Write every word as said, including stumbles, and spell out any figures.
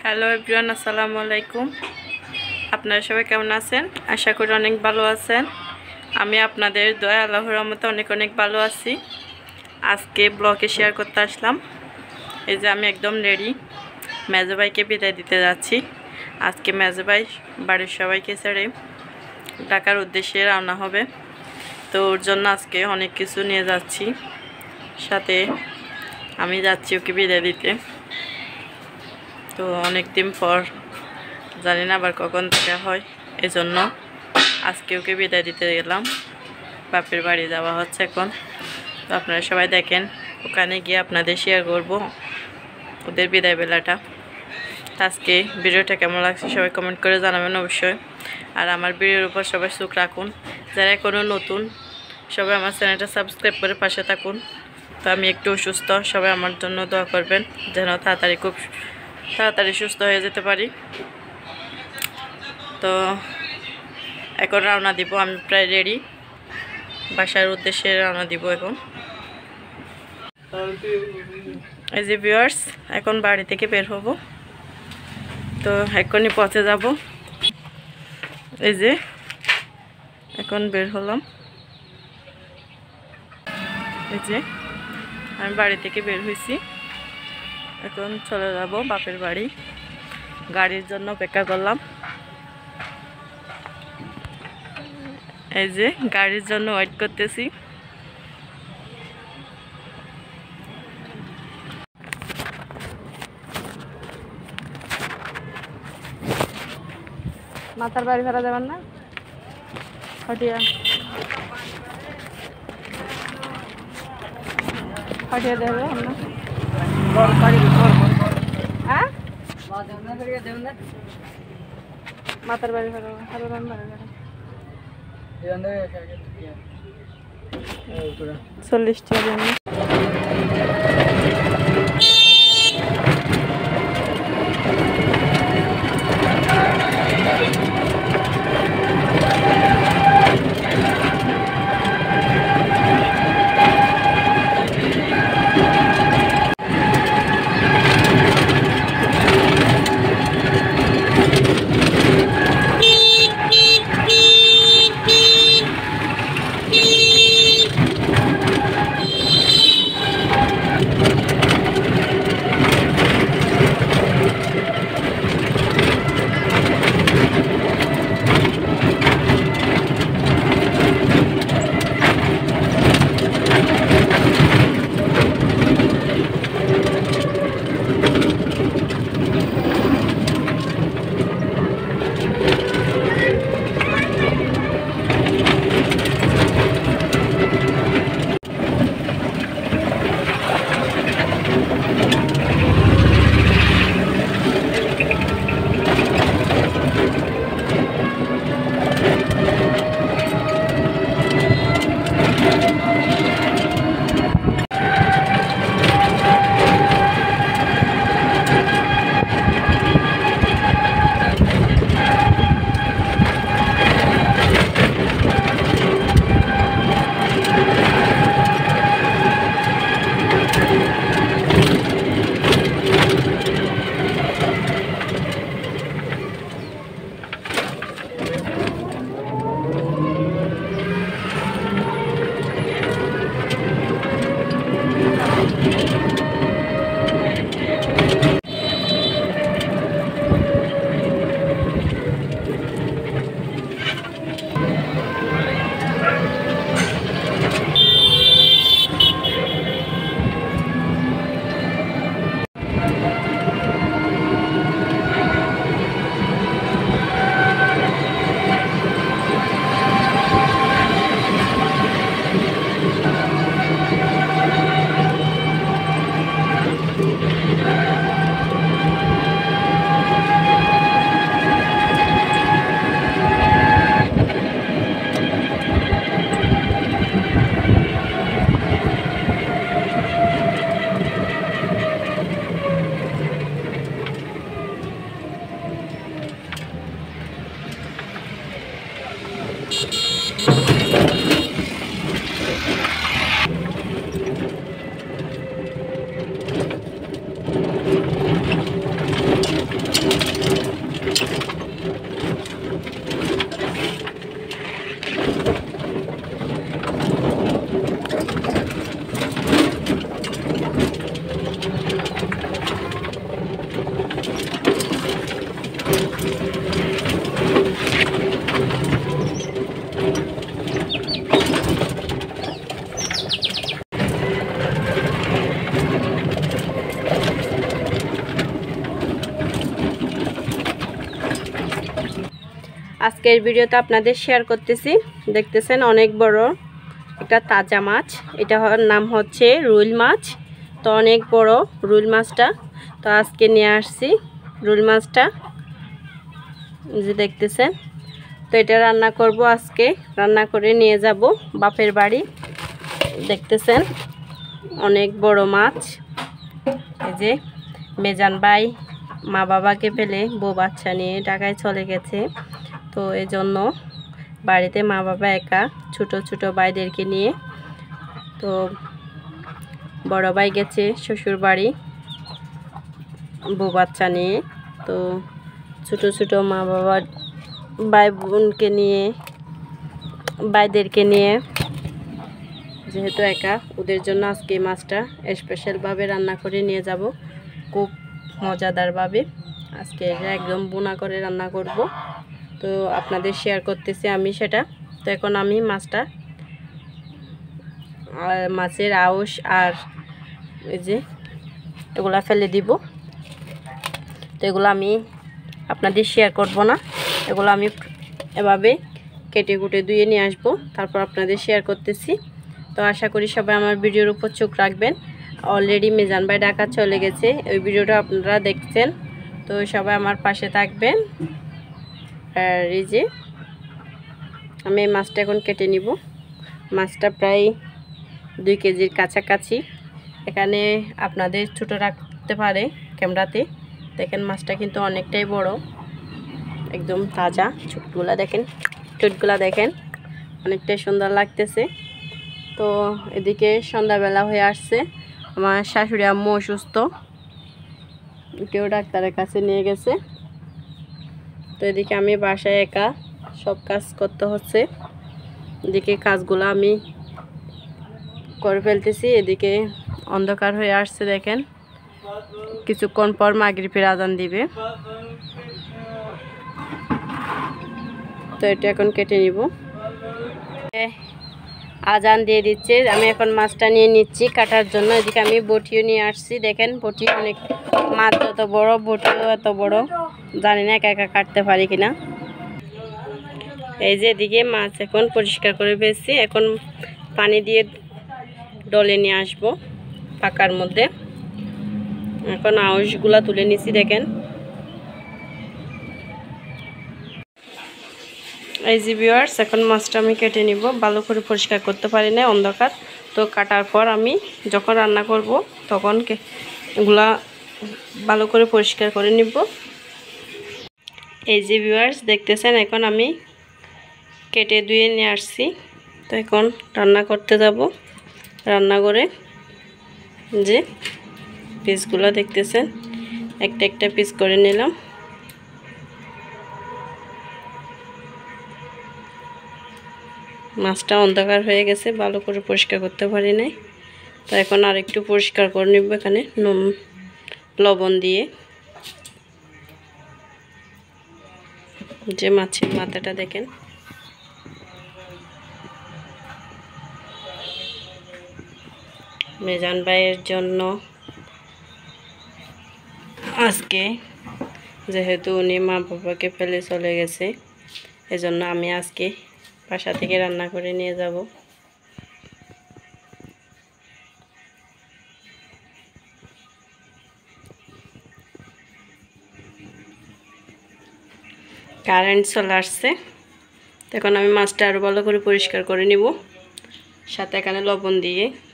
Hello everyone, আসসালামু আলাইকুম। আপনারা সবাই কেমন আছেন? আশা করি অনেক ভালো আছেন। আমি আপনাদের দয়া আল্লাহর রহমতে অনেক অনেক ভালো আছি। আজকে ব্লগে শেয়ার করতে আসলাম। এই যে আমি একদম রেডি, মেজো ভাইকে বিদায় দিতে যাচ্ছি। আজকে মেজো ভাই বাড়ির সবাইকে ছেড়ে ঢাকার উদ্দেশ্যে রওনা হবে। তো ওর জন্য আজকে অনেক কিছু নিয়ে যাচ্ছি, সাথে আমি যাচ্ছি ওকে বিদায় দিতে। তো অনেক দিন পর, জানি না আবার কখন থেকে হয়, এজন্য আজকে ওকে বিদায় দিতে গেলাম। বাপের বাড়ি যাওয়া হচ্ছে এখন। তো আপনারা সবাই দেখেন, ওখানে গিয়ে আপনাদের শেয়ার করব ওদের বিদায় বেলাটা। আজকে ভিডিওটা কেমন লাগছে সবাই কমেন্ট করে জানাবেন অবশ্যই। আর আমার ভিডিওর উপর সবাই চোখ রাখুন। যারা এখনও নতুন, সবাই আমার চ্যানেলটা সাবস্ক্রাইব করে পাশে থাকুন। তো আমি একটু অসুস্থ, সবাই আমার জন্য দোয়া করবেন যেন তাড়াতাড়ি খুব তাড়াতাড়ি সুস্থ হয়ে যেতে পারি। তো এখন রওনা দিব, আমি প্রায় রেডি, বাসার উদ্দেশ্যে রওনা দিব এখন। এই যে ভিউয়ার্স, এখন বাড়ি থেকে বের হব। তো এখনই পৌঁছে যাব। এই যে এখন বের হলাম। এই যে আমি বাড়ি থেকে বের হয়েছি, এখন চলে যাব বাপের বাড়ি। গাড়ির জন্য অপেক্ষা করলাম। এই যে গাড়ির জন্য ওয়েট করতেছি। মাতার বাড়ি ভাড়া যাবেন না? হটিয়া হটিয়া দেবে আমরা। হ্যাঁ, মাতার বাড়ি ভাড়া ভাড়া চল্লিশ টাকা। আজকের ভিডিওতে আপনাদের শেয়ার করতেছি। দেখতেছেন অনেক বড় একটা তাজা মাছ, এটা নাম হচ্ছে রুই মাছ। তো অনেক বড় রুই মাছটা, তো আজকে নিয়ে আসছি রুই মাছটা, যে দেখতেছেন। তো এটা রান্না করব আজকে, রান্না করে নিয়ে যাব বাপের বাড়ি। দেখতেছেন অনেক বড় মাছ। এই যে মেজান ভাই মা বাবাকে ফেলে বউ বাচ্চা নিয়ে ঢাকায় চলে গেছে, তো এই জন্য বাড়িতে মা বাবা একা, ছোট ছোট ভাইদেরকে নিয়ে। তো বড় ভাই গেছে শ্বশুর বাড়ি বউ বাচ্চা নিয়ে, তো ছোট ছোট মা বাবার ভাই বোনকে নিয়ে, ভাইদেরকে নিয়ে, যেহেতু একা, ওদের জন্য আজকে মাছটা স্পেশালভাবে রান্না করে নিয়ে যাব, খুব মজাদারভাবে। আজকে এটা একদম বোনা করে রান্না করব, তো আপনাদের শেয়ার করতেছি আমি সেটা। তো এখন আমি মাছটা, মাছের আউশ আর এই যে এগুলা ফেলে দিব। তো এগুলো আমি আপনাদের শেয়ার করব না, এগুলো আমি এভাবে কেটে কুটে ধুয়ে নিয়ে আসবো, তারপর আপনাদের শেয়ার করতেছি। তো আশা করি সবাই আমার ভিডিওর উপর চোখ রাখবেন। অলরেডি মেজান ভাই ঢাকা চলে গেছে, ওই ভিডিওটা আপনারা দেখছেন, তো সবাই আমার পাশে থাকবেন। আর এই যে আমি এই মাছটা এখন কেটে নিব। মাছটা প্রায় দুই কেজির কাছাকাছি। এখানে আপনাদের ছোটো রাখতে পারে ক্যামেরাতে। দেখেন মাছটা কিন্তু অনেকটাই বড়, একদম তাজা। চুটগুলা দেখেন, চুটগুলা দেখেন, অনেকটাই সুন্দর লাগতেছে। তো এদিকে সন্ধ্যাবেলা হয়ে আসছে, আমার শাশুড়ি আম্মু অসুস্থ, কেউ ডাক্তারের কাছে নিয়ে গেছে। তো এদিকে আমি বাসায় একা সব কাজ করতে হচ্ছে, এদিকে কাজগুলো আমি করে ফেলতেছি। এদিকে অন্ধকার হয়ে আসছে, দেখেন কিছুক্ষণ পর মাগরিবের আজান দিবে। তো এটা এখন কেটে নিব, আজান দিয়ে দিচ্ছে। আমি এখন মাছটা নিয়ে নিচ্ছি কাটার জন্য। এদিকে আমি বটিও নিয়ে আসছি, দেখেন বটি অনেক, মাছ যত বড় বটিও এত বড়, জানি না একা একা কাটতে পারি কিনা। এই যে এদিকে মাছ এখন পরিষ্কার করে ফেলছি, এখন পানি দিয়ে ডলে নিয়ে আসবো পাকার মধ্যে। এখন আউশগুলা তুলে নিছি, দেখেন। এই যে ভিউয়ার্স, এখন মাছটা আমি কেটে নিব। ভালো করে পরিষ্কার করতে পারি না, অন্ধকার। তো কাটার পর আমি যখন রান্না করব তখন এগুলা ভালো করে পরিষ্কার করে নিব। এই যে ভিউয়ার্স দেখতেছেন, এখন আমি কেটে ধুয়ে নিয়ে আসছি। তো এখন রান্না করতে যাব। রান্না করে যে পিসগুলো দেখতেছেন, একটা একটা পিস করে নিলাম। মাছটা অন্ধকার হয়ে গেছে, ভালো করে পরিষ্কার করতে পারি নাই, তো এখন আর একটু পরিষ্কার করে নিব এখানে নুন লবণ দিয়ে। যে মাছের মাথাটা দেখেন, মেজান ভাইয়ের জন্য আজকে, যেহেতু উনি মা বাবাকে ফেলে চলে গেছে, এজন্য আমি আজকে বাসা থেকে রান্না করে নিয়ে যাব। কারেন্ট চলে আসছে, তখন আমি মাছটা আরও ভালো করে পরিষ্কার করে নিব, সাথে এখানে লবণ দিয়ে